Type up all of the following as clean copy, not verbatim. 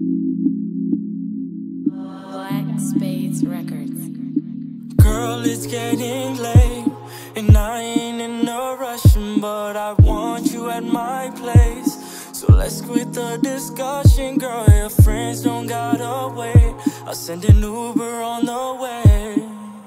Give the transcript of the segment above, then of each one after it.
Spades Records. Girl, it's getting late, and I ain't in a rushing, but I want you at my place. So let's quit the discussion, girl. Your friends don't gotta wait. I'll send an Uber on the way.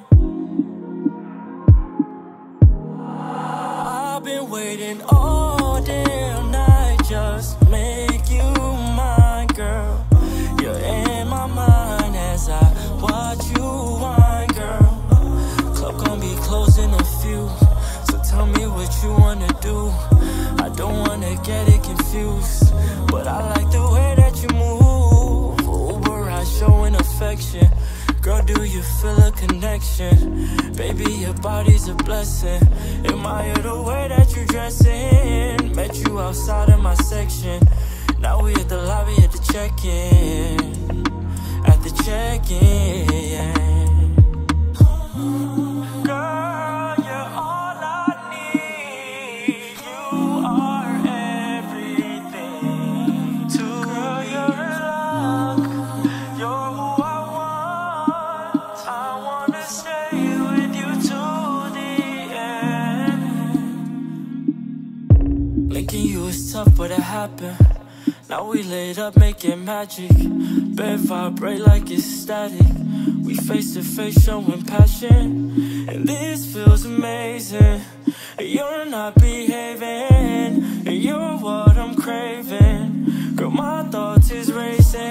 I've been waiting all damn night, just make you mine, girl. You're in my mind as I watch you wine, girl. Club gon' be closing a few, so tell me what you wanna do. I don't wanna get it confused, but I like the way that you move. Uber ride showing affection. Girl, do you feel a connection? Baby, your body's a blessing. Admire the way that you dressing. Met you outside of my section. Now we at the lobby at the check-in. At the check-in. Girl, you're all I need. You are everything. Girl, you're in luck. You're who I want. I wanna stay with you to the end. Linking you was tough, but it happened. Now we laid up making magic. Bed vibrate like it's static. We face to face showing passion, and this feels amazing. You're not behaving, and you're what I'm craving. Girl, my thoughts is racing.